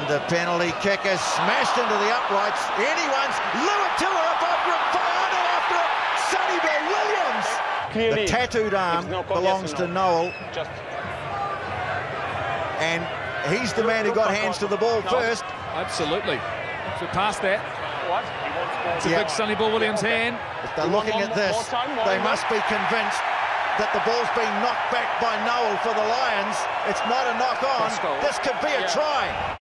The penalty kick is smashed into the uprights. Anyone's Luatua up over it. Fayano after it. Sonny Williams. Clearly, the tattooed arm belongs to Noel. And he's the man who got hands to the ball first. Absolutely. So past that. It's a big Sonny Williams hand. If they're looking at this, they must be convinced that the ball's been knocked back by Noel for the Lions. It's not a knock on. This could be a try.